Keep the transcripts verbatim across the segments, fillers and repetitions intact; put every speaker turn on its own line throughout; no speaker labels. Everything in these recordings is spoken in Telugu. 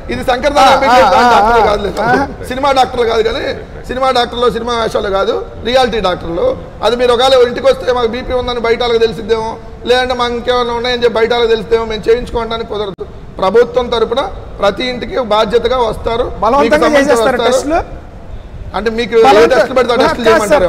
ఇది శంకర్ డాక్టర్లు కాదు, సినిమా డాక్టర్లు కాదు, కానీ సినిమా డాక్టర్లు సినిమా వేషాలు కాదు, రియాలిటీ డాక్టర్లు. అది మీరు ఒకవేళ ఇంటికి వస్తే మాకు బీపీ ఉందని బయట వాళ్ళకి తెలిసిద్దేమో, లేదంటే మాకు ఇంకేమైనా ఉన్నాయని చెప్పి బయట వాళ్ళకి తెలిసిద్దేమో, మేము చేయించుకోవడానికి కుదరదు. ప్రభుత్వం తరపున ప్రతి ఇంటికి బాధ్యతగా వస్తారు. అంటే మీకు టెస్టులు పెడతా టెస్టులు చేయమంటారు,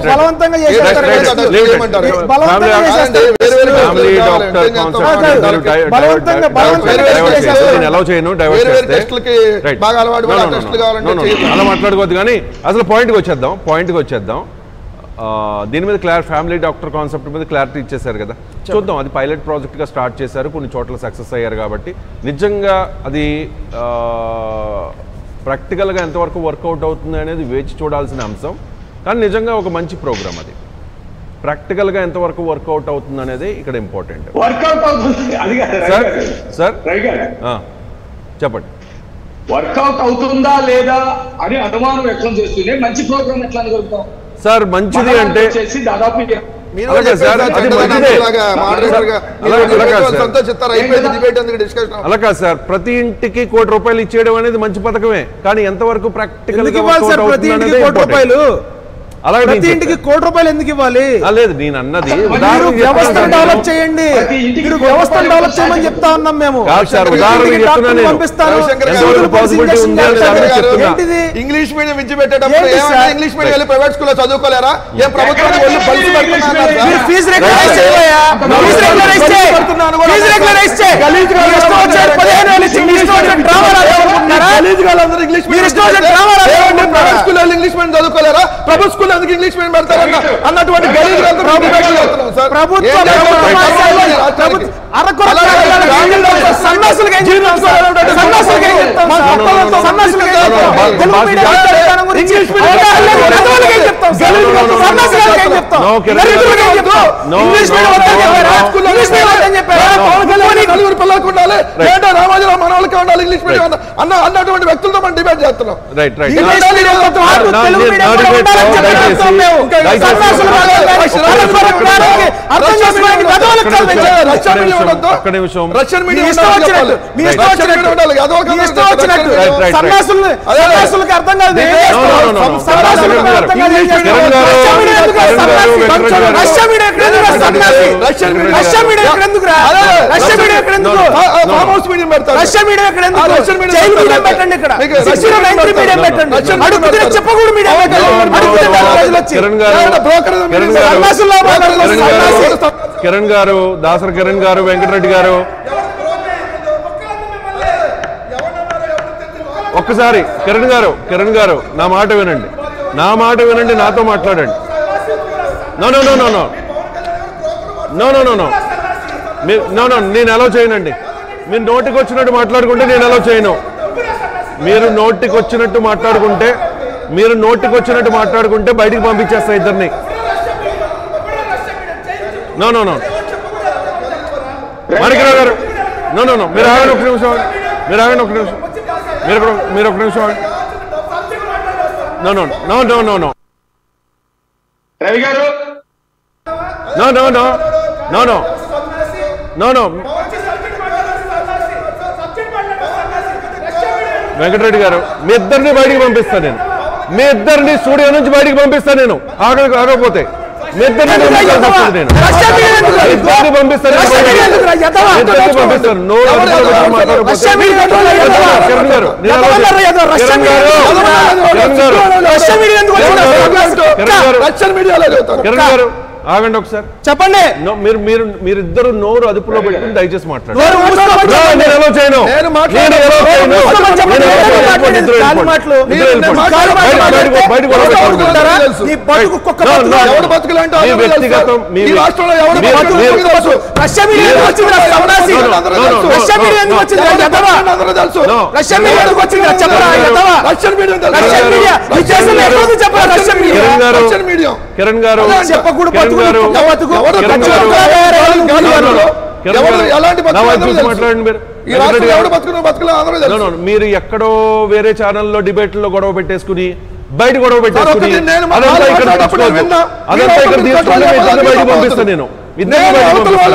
బాగా అలవాటు టెస్టులు కావాలంటే
అలా మాట్లాడుకోవద్దు. కానీ అసలు పాయింట్కి వచ్చేద్దాం పాయింట్కి వచ్చేద్దాం దీని మీద క్లారిటీ, ఫ్యామిలీ డాక్టర్ కాన్సెప్ట్ మీద క్లారిటీ ఇచ్చేసారు కదా, చూద్దాం. అది పైలట్ ప్రాజెక్ట్గా స్టార్ట్ చేశారు, కొన్ని చోట్ల సక్సెస్ అయ్యారు. కాబట్టి నిజంగా అది ప్రాక్టికల్గా ఎంతవరకు వర్కౌట్ అవుతుంది అనేది వేచి చూడాల్సిన అంశం. కానీ నిజంగా ఒక మంచి ప్రోగ్రామ్, అది ప్రాక్టికల్గా ఎంతవరకు వర్కౌట్ అవుతుంది అనేది ఇక్కడ ఇంపార్టెంట్. సార్ సార్ చెప్పండి,
వర్కౌట్ అవుతుందా లేదా అని అనుమానం వ్యక్తం చేస్తూనే మంచి ప్రోగ్రామ్ ఎట్లా అనుకుంటాం
సార్? మంచిది అంటే
దాదాపు
అలా కాదు సార్, ప్రతి ఇంటికి కోటి రూపాయలు ఇచ్చేయడం అనేది మంచి పథకమే. కానీ ఎంతవరకు ప్రాక్టికల్ అలాగే ప్రతి ఇంటికి కోటి రూపాయలు ఎందుకు ఇవ్వాలి? లేదు, నేను అన్నది
వ్యవస్థ డెవలప్ చేయండి, మీరు వ్యవస్థ డెవలప్ చేయమని చెప్తా ఉన్నాం మేము.
ఇంగ్లీష్ మీడియం విద్య పెట్టేటప్పుడు ఇంగ్లీష్ మీడియం వెళ్ళి ప్రైవేట్ స్కూల్లో చదువుకోలేరా? ఏ ప్రభుత్వం ఇంగ్లీష్ మీడియం చదువుకోలేరా? ప్రభుత్వ స్కూల్ ఎందుకు ఇంగ్లీష్ మీడియం పెడతారన్న అన్నటువంటి పిల్లలకు ఉండాలి, రామాజీరావు మన వాళ్ళకి ఉండాలి ఇంగ్లీష్ మీడియం అన్న అన్నటువంటి వ్యక్తులతో మనం డిబేట్ చేస్తున్నాం. రష్యన్ మీడియం
కిరణ్ గారు, దాసరి కిరణ్ గారు, వెంకటరెడ్డి గారు, ఒక్కసారి కిరణ్ గారు కిరణ్ గారు నా మాట వినండి, నా మాట వినండి, నాతో మాట్లాడండి. No no no no no no no no no no no నేను అలౌ చేయనండి. మీరు నోటికి వచ్చినట్టు మాట్లాడుకుంటే నేను అలౌ చేయను. మీరు నోటికి వచ్చినట్టు మాట్లాడుకుంటే మీరు నోటికి వచ్చినట్టు మాట్లాడుకుంటే బయటికి పంపించేస్తా ఇద్దరిని. నో నో నో మణికరావు గారు, నో నో నో మీరు ఆగండి ఒక నిమిషం, మీరు ఆగండి ఒక నిమిషం, మీరు మీరు ఒక నిమిషం. No no no no no no
Ravi garu,
no no no no no no no Venkatareddy garu, మీ ఇద్దరిని బయటికి పంపిస్తాను నేను, మీ ఇద్దరిని స్టూడియో నుంచి బయటికి పంపిస్తాను నేను. ఆగ ఆగకపోతే మీ ఇద్దరిని నేను ఇద్దరిని పంపిస్తాను పంపిస్తాను నో కిరణ్ గారు కిరణ్ గారు ఆగండి ఒకసారి చెప్పండి. మీరు మీరు మీరిద్దరు నోరు అదుపులో పెట్టుకుని దయచేసి మాట్లాడండి. కిరణ్ గారు చెప్పకూడదు మీరు ఎక్కడో వేరే ఛానల్లో డిబేట్లో గొడవ పెట్టేసుకుని బయట గొడవ పెట్టేసుకుని అదంతా ఇక్కడ అదంతా ఇక్కడ తీసుకుంటే బయటకు పంపిస్తాను నేను. ఇద్దరు